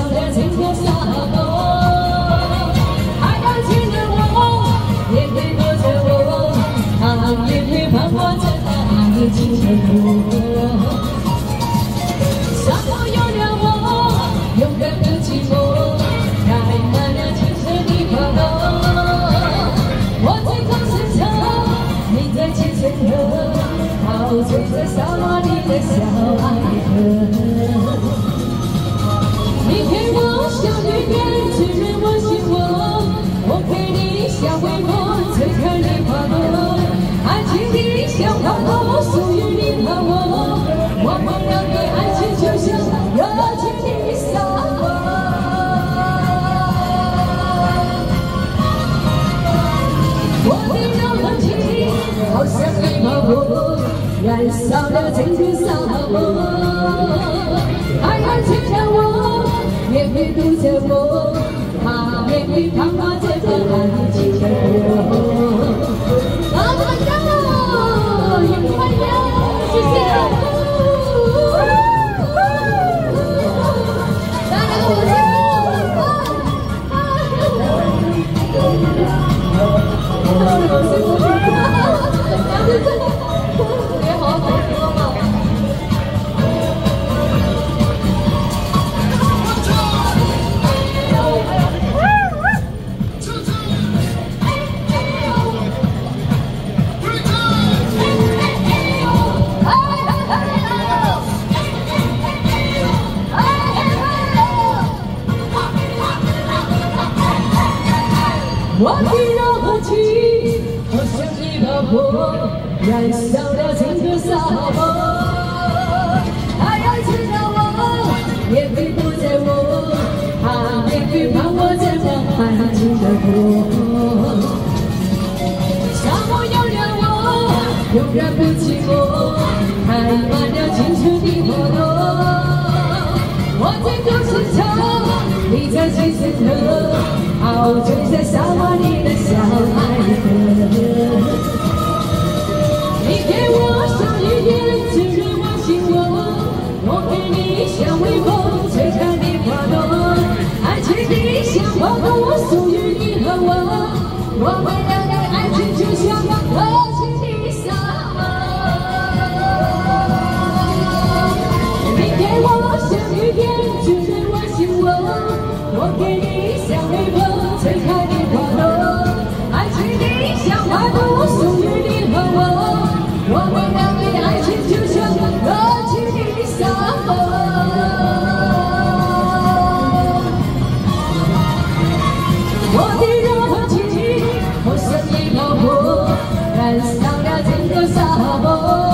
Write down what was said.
了整个沙漠。爱要亲着我，也会躲着我，他也会盼望着爱情的我。沙漠有了我，勇敢的寂寞，开满了青春的花朵。我最后是车，你在前尘河，陶醉在沙漠里的小爱河。 你陪我笑语言，滋润我心窝。我陪你笑微波，吹开你花朵。爱情的小花朵，属于你和我。我们两个爱情就像热情的沙漠。我的热情好像一把火，燃烧了整个沙漠。爱要牵着我。 也会堵着我，他也会盼望着爱情的我。好，大家好，愉快呀，谢谢。大家好，我别好好说嘛。 我的热情好像一把火，燃烧了整个沙漠。他要牵着我，也会堵着我，他也会盼望着爱情的我。沙漠有了我，永远不寂寞，开满了青春的花朵。我最后是车，你在前尘河。 陶醉在沙漠里的小爱河，你给我笑语言，滋润我心窝。我给你笑微风，吹开你花朵。爱情的小花朵，属于你和我。我们两个爱情就像热情的沙漠。你给我笑语言，滋润我心窝。我给你笑微风。 吹开的花朵，爱情的小花朵，属于你和我。我们两个爱情就像热情的沙漠。我的热情好像一把火，燃烧了整个沙漠。